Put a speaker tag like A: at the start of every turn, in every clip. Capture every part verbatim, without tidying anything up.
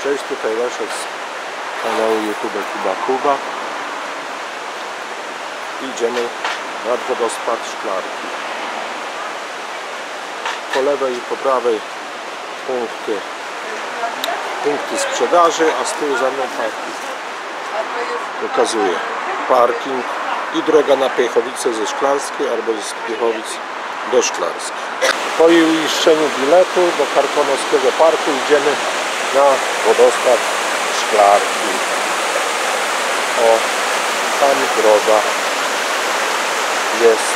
A: Cześć, tutaj Leszek z kanału YouTube Kuba Kuba. Idziemy nad wodospad Szklarki. Po lewej i po prawej punkty, punkty sprzedaży, a z tyłu za mną parking. Pokazuję parking i droga na Piechowice ze Szklarskiej albo z Piechowic do Szklarskiej. Po uiszczeniu biletu do Karkonoskiego Parku idziemy na wodospad Szklarki. O, tam droga jest.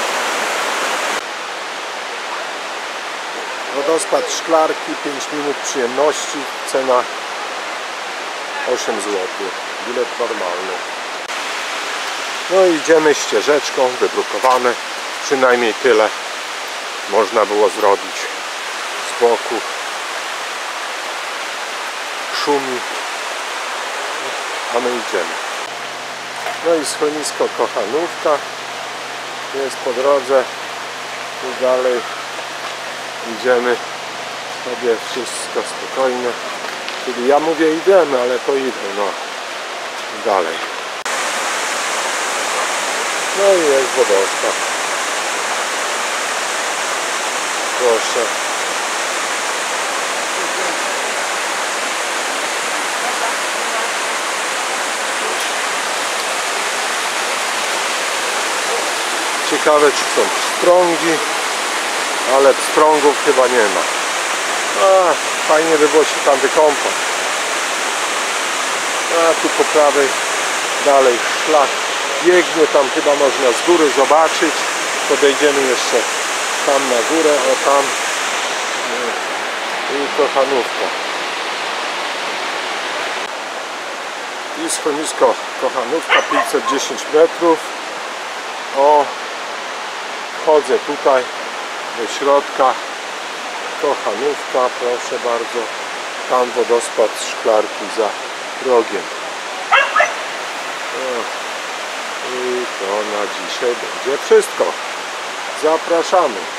A: Wodospad Szklarki, pięć minut przyjemności, cena osiem złotych, bilet normalny. No i idziemy ścieżeczką, wybrukowane, przynajmniej tyle można było zrobić z boku. Szumi, a my idziemy. No i schronisko Kochanówka jest po drodze i dalej idziemy sobie, wszystko spokojnie, czyli ja mówię idziemy, ale to idę, no dalej. No i jest wodospad, proszę. Ciekawe, czy są pstrągi, ale pstrągów chyba nie ma. A, fajnie by było się tam wykąpać. A tu po prawej dalej szlak biegnie, tam chyba można z góry zobaczyć. Podejdziemy jeszcze tam na górę, o tam i Kochanówka. I schronisko Kochanówka, pięćset dziesięć metrów. O, wchodzę tutaj do środka. Kochanówka, proszę bardzo. Tam wodospad Szklarki za rogiem. O, i to na dzisiaj będzie wszystko. Zapraszamy.